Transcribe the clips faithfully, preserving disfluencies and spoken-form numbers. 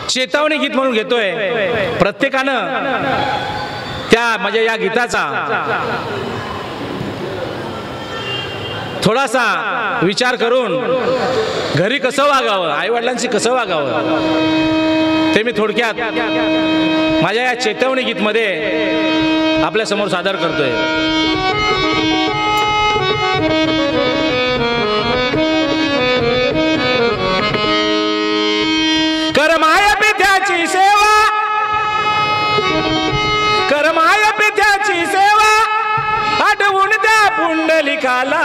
चेतावणी गीत म्हणून घेतोय. प्रत्येकानं त्या म्हणजे या गीताचा थोडासा विचार करून घरी कसं वागावं, आई वडिलांशी कसं वागावं ते मी थोडक्यात माझ्या या चेतावणी गीत मध्ये आपल्या समोर सादर करतोय. कर माय पित्याची सेवा, कर माय पित्याची सेवा, आठवून त्या पुंडलिकाला,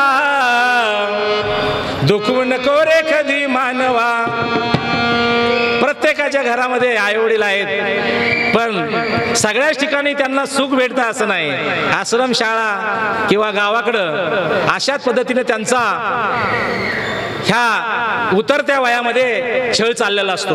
दुखवू नको रे कधी मानवा. प्रत्येकाच्या घरामध्ये आई वडील आहेत, पण सगळ्याच ठिकाणी त्यांना सुख भेटतं असं नाही. आश्रम शाळा किंवा गावाकडं अशाच पद्धतीने त्यांचा ह्या उतरत्या वयामध्ये छळ चाललेला असतो.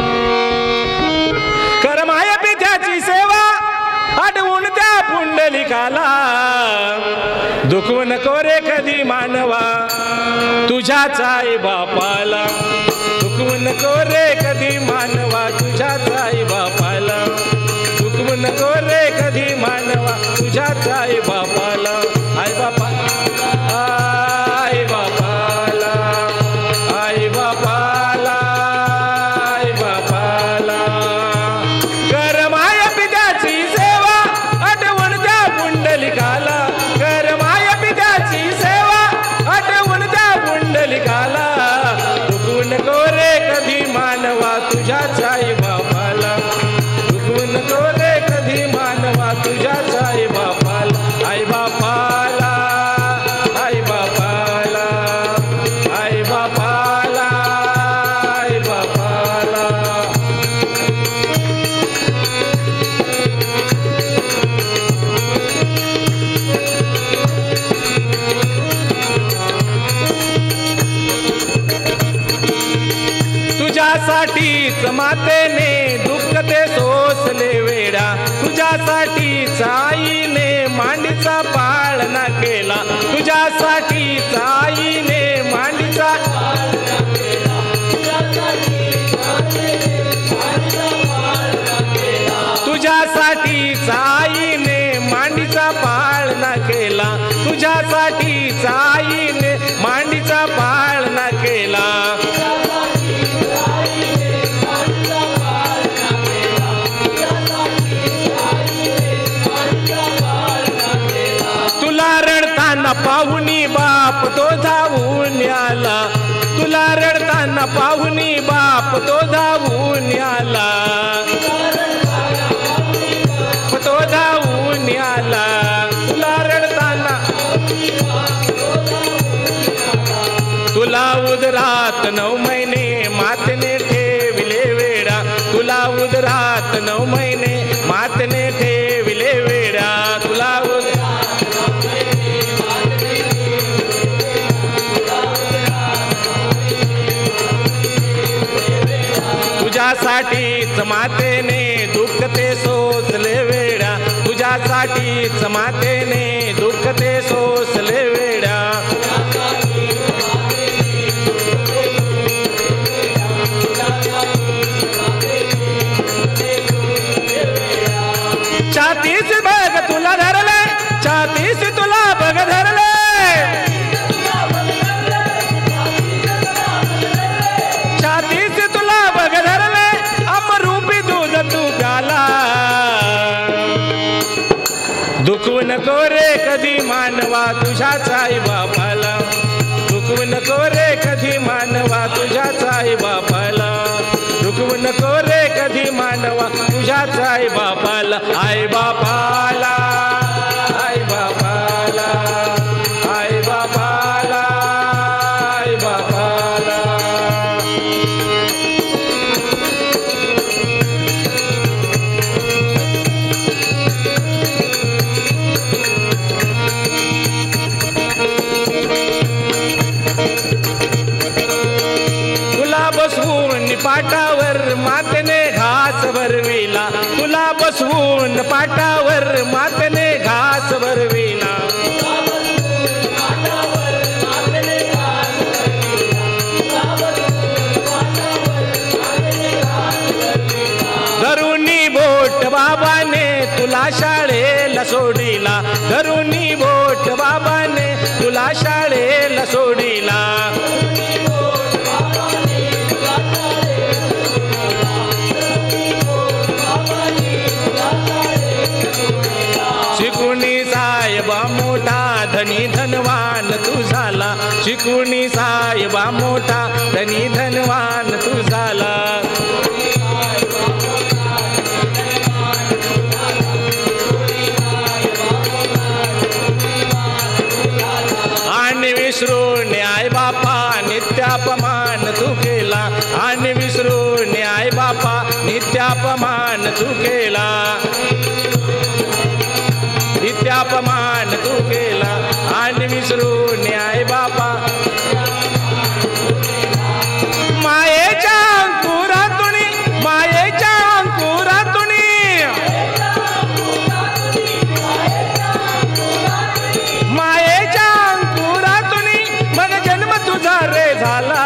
कर माय पित्याची सेवा, आठवून त्या पुंडलिकाला, दुखवू नको रे कधी मानवा, तुझ्याच आई बापाला, दुखवू नको रे कधी मानवा, तुझ्याच आई बापाला, दुखवू नको रे कधी मानवा, तुझ्याच आई बापाला. आई बापा आई बापाला, आई बापाला, आई बापाला. कर माय पित्याची सेवा, आठवण त्या पुंडलिकाला, कर माय पित्याची सेवा, आठवण त्या पुंडलिकाला, दुखवू नको रे कधी मानवा, तुझ्याच आई बापाला, दुखवू नको रे कधी मानवा, तुझ्याच आई बापाला. आई बापाला, आई बापाला, आई बापाला, आई बापाला. तुझ्यासाठीच मातेने दुःख ते सोसले वेडा, तुझ्यासाठीच आईने मांडीचा पाळणा केला, तुझ्यासाठीच आईने मांडीचा, तुझ्यासाठीच आईने मांडीचा पाळणा केला, तुझ्यासाठीच आईने मांडीचा पाळणा केला. तुला रडताना पाहुणी बाप तो धावून आला, तुला रडताना पाहुणी बाप तो धावून आला, तो धावून आला. तुला रडताना, तुला उदरात नऊ महिने मातेने ठेविले वेडा, तुला उदरात नऊ महिने मातेने ठेविले वेडा, तुला तुझ्यासाठीच मातेने दुःख ते सोसले वेडा, तुझ्यासाठीच मातेने दुःख ते सोसले वेडा. छातीस बघ तुला धरले, छातीस तुला बघ धरले, छातीस तुला बघ धरले, अमरूपी दूध तू प्याला, दुखवू नको रे कधी मानवा, तुझ्याच आई बापाला, दुखवू नको रे कधी मानवा, तुझ्याच आई बापाला, दुखवू नको रे कधी मानवा, तुझ्याच आई बापाला. आई बापाला, आई बापाला, आई बापाला, आई बापाला. तुला बसवून पाटावर मातेने घास भरविला, तुला बसवून पाटावर मातेने घास भरविला, बोट बाबाने तुला शाळेला सोडिला, धरुनी बोट बाबाने तुला शाळेला सोडिला. शिकुनी साहेबा मोठा धनी धनवान तू झाला, शिकुनी साहेबा मोठा धनी धनवान तू झाला. आणि विसरून आई बापा नित्यापमान तू केला, आणि विसरून आई बापा नित्यापमान तू केला, नित्यापमान तू केला. आणि विसरून आई बापा मायेच्या अंकुरातुनी, मायेच्या अंकुरातुनी, मायेच्या अंकुरातुनी मन जन्म तुझा रे झाला.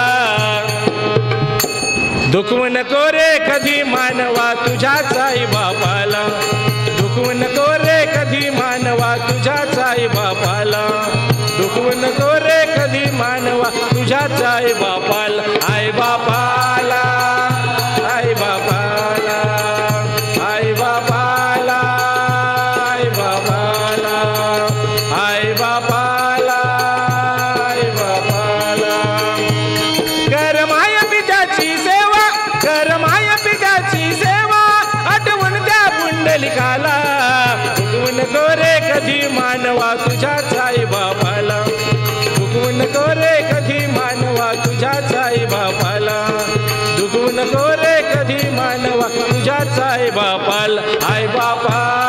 दुखवू नको रे कधी मानवा तुझ्याच आई बापाला, दुखवू नको रे कधी मानवा तुझ्याच आई बापाला, दुखवू नको रे कधी मानवा तुझ्याच आई बापाला. आई बापाला, आई बापाला, आई बापाला, आई बापाला, आई बापाला, आई बापाला. कर माया पित्याची सेवा, कर माया पित्याची सेवा, आठवण त्या पुंडलिकाला. दुखवू नको रे कधी मानवा तुझ्याच आई बापाला, दुखवू नको रे कधी मानवा तुझ्याच आई बापाला, दुखवू नको रे कधी मानवा तुझ्याच आई बापाला. आई बापा